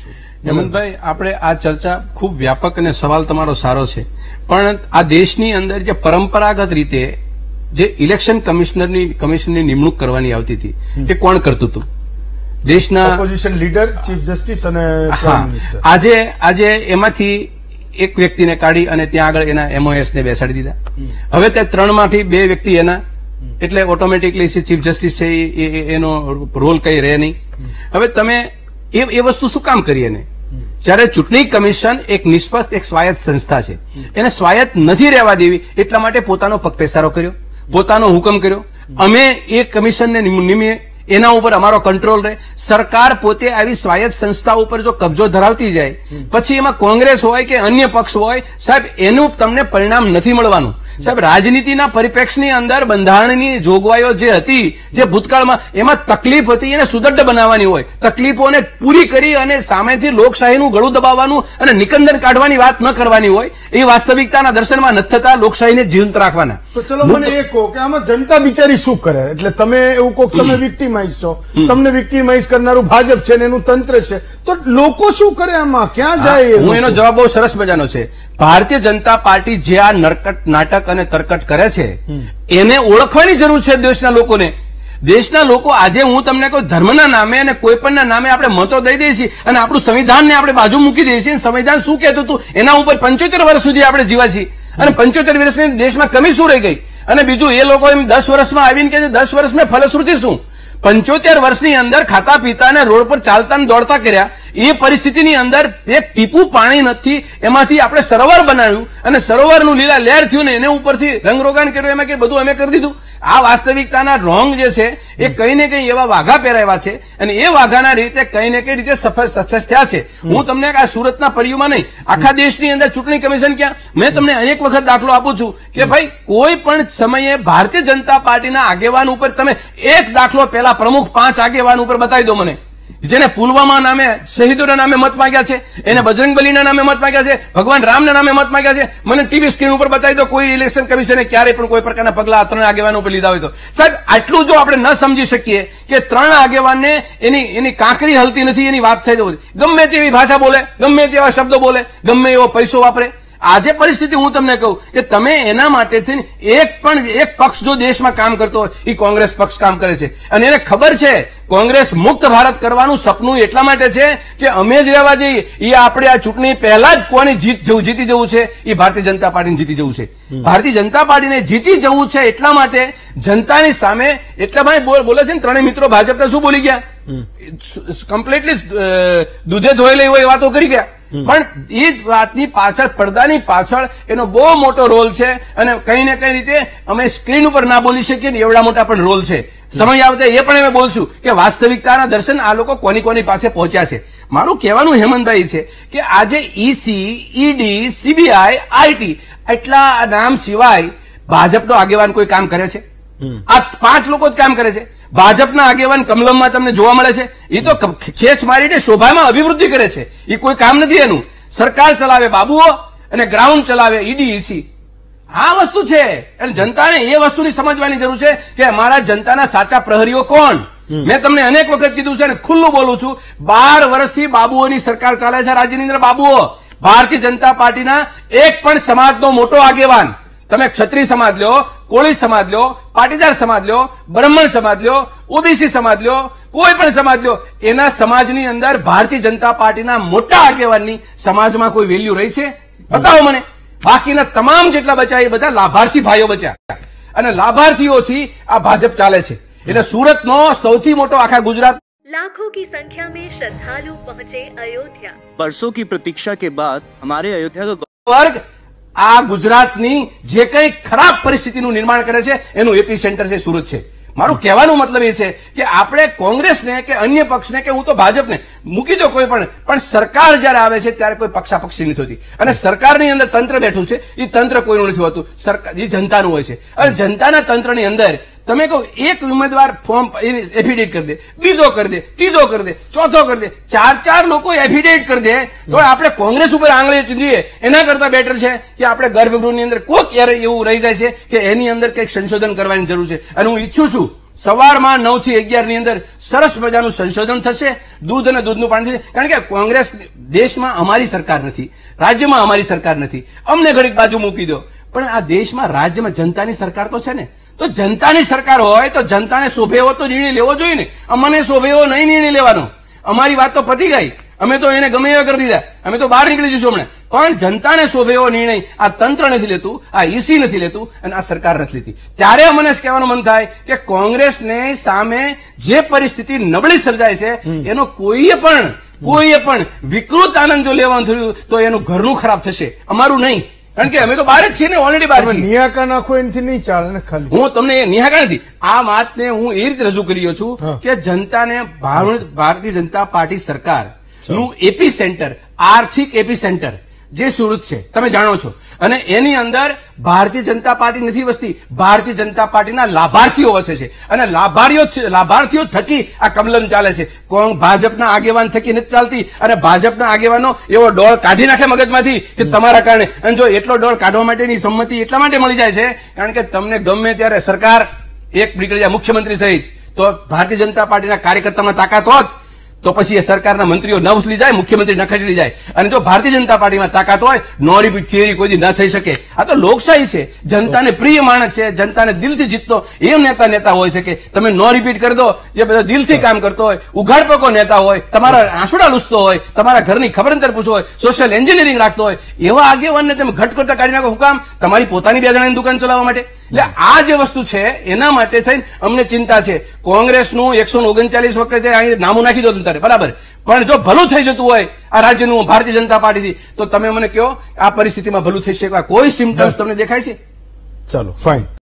છું. હેમંતભાઈ, આપણે આ ચર્ચા ખૂબ વ્યાપક અને સવાલ તમારો સારો છે, પણ આ દેશની અંદર જે પરંપરાગત રીતે જે ઇલેક્શન કમિશનની નિમણૂક કરવાની આવતી હતી એ કોણ કરતું હતું? દેશના ઓપોઝિશન લીડર, ચીફ જસ્ટિસ અને પ્રાઇમ મિનિસ્ટર. આજે એમાંથી એક વ્યક્તિને કાઢી અને ત્યાં આગળ એના MOS ને બેસાડી દીધા. હવે તે 3 માંથી 2 વ્યક્તિ એના, એટલે ઓટોમેટિકલી ચીફ જસ્ટિસ છે એનો રોલ કઈ રહે નહીં. હવે તમે એ વસ્તુ શું કામ કરી? એને જયારે ચૂંટણી કમિશન એક નિષ્પક્ષ એક સ્વાયત્ત સંસ્થા છે, એને સ્વાયત્ત નથી રહેવા દેવી એટલા માટે પોતાનો પગપેસારો કર્યો, પોતાનો હુકમ કર્યો. અમે એ કમિશનને નિમીએ એના ઉપર અમારો કંટ્રોલ રહે. સરકાર પોતે આવી સ્વાયત્ત સંસ્થા ઉપર જો કબજો ધરાવતી જાય પછી એમાં કોંગ્રેસ હોય કે અન્ય પક્ષ હોય, સાહેબ એનું તમને પરિણામ નથી મળવાનું. સાહેબ, રાજનીતિના પરિપ્રેક્ષની અંદર બંધારણની જોગવાઈઓ જે હતી, જે ભૂતકાળમાં એમાં તકલીફ હતી, એને સુદૃઢ બનાવવાની હોય. તકલીફોને પૂરી કરી અને સામેથી લોકશાહીનું ગળું દબાવવાનું અને નિકંદન કાઢવાની વાત ન કરવાની હોય. એ વાસ્તવિકતાના દર્શનમાં નથી થતા. લોકશાહીને જીવંત રાખવાના. તો ચલો મને એ કહો કે આમાં જનતા બિચારી શું કરે? એટલે તમે એવું કહો તમે વિક્ટિમાઇઝ છો, તમને વિક્ટિમાઇઝ કરનારું ભાજપ છે ને એનું તંત્ર છે, તો લોકો શું કરે આમાં? ક્યાં જાય? હું એનો જવાબ બહુ સરસ મજાનો છે. ભારતીય જનતા પાર્ટી જે આ નરકટ નાટક અને તરકટ કરે છે એને ઓળખવાની જરૂર છે દેશના લોકોને. દેશના લોકો આજે હું તમને કહું, ધર્મના નામે અને કોઈ પણના નામે આપણે મતો દઈ દઈએ છીએ અને આપણું સંવિધાનને આપણે બાજુ મૂકી દઈએ છીએ. સંવિધાન શું કહેતું હતું એના ઉપર 75 વર્ષ સુધી આપણે જીવા છીએ અને 75 વર્ષની દેશમાં કમી શું રહી ગઈ? અને બીજું એ લોકો એમ 10 વર્ષમાં આવીને કે 10 વર્ષમાં ફલશ્રુતિ શું? 75 વર્ષની અંદર ખાતા પીતા અને રોડ પર ચાલતા દોડતા કર્યા. એ પરિસ્થિતિની અંદર એક ટીપું પાણી નથી, એમાંથી આપણે સરોવર બનાવ્યું અને સરોવરનું લીલા લહેર થયું ને એને ઉપરથી રંગરોગાન કર્યું, એમાં કે બધું અમે કરી દીધું. આ વાસ્તવિકતાના રોંગ જે છે એ કઈ ને કઈ એવા વાઘા પહેરાવ્યા છે અને એ વાઘાના રીતે કઈ ને કઈ રીતે સક્સેસ થયા છે. હું તમને આ સુરતના પરિયુમાં નહીં, આખા દેશની અંદર ચૂંટણી કમિશન ક્યાં, મેં તમને અનેક વખત દાખલો આપું છું કે ભાઈ કોઈ પણ સમયે ભારતીય જનતા પાર્ટીના આગેવાન ઉપર તમે એક દાખલો પહેલા પ્રમુખ 5 આગેવાન ઉપર બતાવી દો મને, જેને પુલવામા નામે શહીદોના નામે મત માંગ્યા છે, એને બજરંગબલીના નામે મત માંગ્યા છે, ભગવાન રામના નામે મત માંગ્યા છે. મને ટીવી સ્ક્રીન ઉપર બતાવી દો કોઈ ઇલેક્શન કમિશને ક્યારેય પણ કોઈ પ્રકારના પગલા 3 આગેવાનો ઉપર લીધા હોય તો. સાહેબ, આટલું જો આપણે ન સમજી શકીએ કે 3 આગેવાનને એની કાંકરી હલતી નથી, એની વાત થઈ જવું, ગમે તેવી ભાષા બોલે, ગમે તેવા શબ્દો બોલે, ગમે એવો પૈસો વાપરે. આજે પરિસ્થિતિ હું તમને કહું કે તમે એના માટેથી એક પક્ષ જો દેશમાં કામ કરતો હોય એ કોંગ્રેસ પક્ષ કામ કરે છે અને એને ખબર છે કોંગ્રેસ મુક્ત ભારત કરવાનું સપનું એટલા માટે છે કે અમે જ રહેવા જઈએ. એ આપણે આ ચૂંટણી પહેલા જ કોની જીતી જવું છે? એ ભારતીય જનતા પાર્ટીને જીતી જવું છે. ભારતીય જનતા પાર્ટીને જીતી જવું છે એટલા માટે જનતાની સામે એટલા ભાઈ બોલે છે ને. 3 મિત્રો ભાજપને શું બોલી ગયા? કમ્પ્લીટલી દૂધે ધોયેલી હોય વાતો કરી ગયા. પણ એ વાતની પાછળ, પડદાની પાછળ એનો બહુ મોટો રોલ છે અને કઈ ને કઈ રીતે અમે સ્ક્રીન ઉપર ના બોલી શકીએ ને એવડા મોટા પણ રોલ છે. સમય આવતા એ પણ અમે બોલશું કે વાસ્તવિકતાના દર્શન આ લોકો કોની પાસે પહોંચ્યા છે. મારું કહેવાનું હેમંતભાઈ છે કે આજે EC, ED, CBI, IT એટલા નામ સિવાય ભાજપનો આગેવાન કોઈ કામ કરે છે? આ 5 લોકો જ કામ કરે છે. ભાજપના આગેવાન કમલમમાં તમને જોવા મળે છે. એ તો ખેસ મારીને શોભામાં અભિવૃદ્ધિ કરે છે. એ કોઈ કામ નથી એનું. સરકાર ચલાવે બાબુઓ અને ગ્રાઉન્ડ ચલાવે ED, EC. આ વસ્તુ છે અને જનતાને એ વસ્તુની સમજવાની જરૂર છે કે અમારા જનતાના સાચા પ્રહરીઓ કોણ. મેં તમને અનેક વખત કીધું છે અને ખુલ્લું બોલું છું, 12 વર્ષથી બાબુઓની સરકાર ચાલે છે. રાજ્યની અંદર બાબુઓ, ભારતીય જનતા પાર્ટીના એક પણ સમાજનો મોટો આગેવાન, તમે ક્ષત્રિય સમાજ લ્યો, કોળી સમાજ લ્યો, પાટીદાર સમાજ લ્યો, બ્રાહ્મણ સમાજ લ્યો, OBC સમાજ લ્યો, કોઈ પણ સમાજ લ્યો, એના સમાજની અંદર ભારતીય જનતા પાર્ટીના મોટા આગેવાનની સમાજમાં કોઈ વેલ્યુ રહી છે? બતાવો મને. બાકીના તમામ જેટલા બચ્યા એ બધા લાભાર્થી ભાઈઓ બચ્યા અને લાભાર્થીઓથી આ ભાજપ ચાલે છે. એટલે સુરતનો સૌથી મોટો આખા ગુજરાત लाखों की संख्या में श्रद्धालु पहुंचे अयोध्या. बरसों की प्रतीक्षा के बाद हमारे अयोध्या का વર્ગ આ ગુજરાતની જે કઈ ખરાબ પરિસ્થિતિનું નિર્માણ કરે છે એનું એપી સેન્ટર છે સુરત છે. મારું કહેવાનું મતલબ એ છે કે આપણે કોંગ્રેસને કે અન્ય પક્ષને કે હું તો ભાજપને મૂકી દો કોઈ પણ સરકાર જયારે આવે છે ત્યારે કોઈ પક્ષાપક્ષી નથી હોતી અને સરકારની અંદર તંત્ર બેઠું છે. એ તંત્ર કોઈનું નથી હોતું, સરકાર એ જનતાનું હોય છે. અને જનતાના તંત્રની અંદર તમે કહો એક ઉમેદવાર ફોર્મ એફિડેવિટ કરી દે, બીજો કરી દે, ત્રીજો કરી દે, ચોથો કરી દે, 4 લોકો એફિડેવિટ કરી દે તો આપણે કોંગ્રેસ ઉપર આંગળી ચીંધીએ એના કરતા બેટર છે કે આપણે ગર્ભગૃહની અંદર કોઈક એવું રહી જાય છે કે એની અંદર કંઈક સંશોધન કરવાની જરૂર છે. અને હું ઈચ્છું છું સવારમાં 9 થી 11 ની અંદર સરસ મજાનું સંશોધન થશે, દૂધ અને દૂધનું પાણી થશે. કારણ કે કોંગ્રેસ દેશમાં અમારી સરકાર નથી, રાજ્યમાં અમારી સરકાર નથી, અમને ઘડીક બાજુ મૂકી દો. પણ આ દેશમાં રાજ્યમાં જનતાની સરકાર તો છે ને. તો જનતાની સરકાર હોય તો જનતાને શોભે એવો તો નિર્ણય લેવો જોઈએ ને. અમને શોભે એવો નહીં નિર્ણય લેવાનો. અમારી વાત તો પતી ગઈ, અમે તો એને ગમે એવા કરી દીધા, અમે તો બહાર નીકળી જઈશું હમણાં. પણ જનતાને શોભે એવો નિર્ણય આ તંત્ર નથી લેતું, આ ઈસી નથી લેતું અને આ સરકાર નથી લેતી. ત્યારે મને કહેવાનું મન થાય કે કોંગ્રેસને સામે જે પરિસ્થિતિ નબળી સર્જાય છે એનો કોઈએ પણ વિકૃત આનંદ જો લેવાનું થયું તો એનું ઘરનું ખરાબ થશે, અમારું નહીં. કારણ કે અમે તો બહાર જ છીએ ને, ઓલરેડી બહાર છીએ. નિહાકા નાખો એનાથી નહીં ચાલે ને. ખાલી હું તમને નિહાકા નથી, આ વાતને હું એ રીતે રજૂ કરી રહ્યો છું કે જનતાને ભારતીય જનતા પાર્ટી સરકાર નું એપી સેન્ટર, આર્થિક એપી સેન્ટર જે સુરત છે તમે જાણો છો, અને એની અંદર ભારતીય જનતા પાર્ટી નથી વસતી, ભારતીય જનતા પાર્ટીના લાભાર્થીઓ વસે છે. અને લાભાર્થીઓ થકી આ કમલમ ચાલે છે. ભાજપના આગેવાન થકી નથી ચાલતી. અને ભાજપના આગેવાનો એવો ડોળ કાઢી નાખે મગજમાંથી કે તમારા કારણે. અને જો એટલો ડોળ કાઢવા માટેની સંમતિ એટલા માટે મળી જાય છે કારણ કે તમને ગમે ત્યારે સરકાર એક નીકળી જાય મુખ્યમંત્રી સહિત, તો ભારતીય જનતા પાર્ટીના કાર્યકર્તામાં તાકાત હોત તો પછી એ સરકારના મંત્રીઓ ન ઉથલી જાય, મુખ્યમંત્રી ન ખસેડી જાય. અને જો ભારતીય જનતા પાર્ટીમાં તાકાત હોય, નો રિપીટ થિયરી કોઈ ન થઈ શકે. આ તો લોકશાહી છે, જનતાને પ્રિય માણસ છે, જનતાને દિલથી જીતતો એમ નેતા હોય છે કે તમે નો રિપીટ કરી દો. જે બધા દિલથી કામ કરતો હોય, ઉઘાડપકો નેતા હોય, તમારા આંસુડા લૂસતો હોય, તમારા ઘરની ખબર અંતર પૂછો હોય, સોશિયલ એન્જિનિયરિંગ રાખતો હોય, એવા આગેવાનને તમે ઘટ કરતા કાઢી નાખો. હું કામ? તમારી પોતાની 2 જણાની દુકાન ચલાવવા માટે. એટલે આ જે વસ્તુ છે એના માટે થઈને અમને ચિંતા છે. કોંગ્રેસનું 139 વખતે અહીં નામું નાખી દો તારે, બરાબર. પણ જો ભલું થઈ જતું હોય આ રાજ્યનું ભારતીય જનતા પાર્ટીથી, તો તમે મને કહો આ પરિસ્થિતિમાં ભલું થઈ શકે કોઈ સિમ્ટમ્સ તમને દેખાય છે? ચાલો ફાઇન.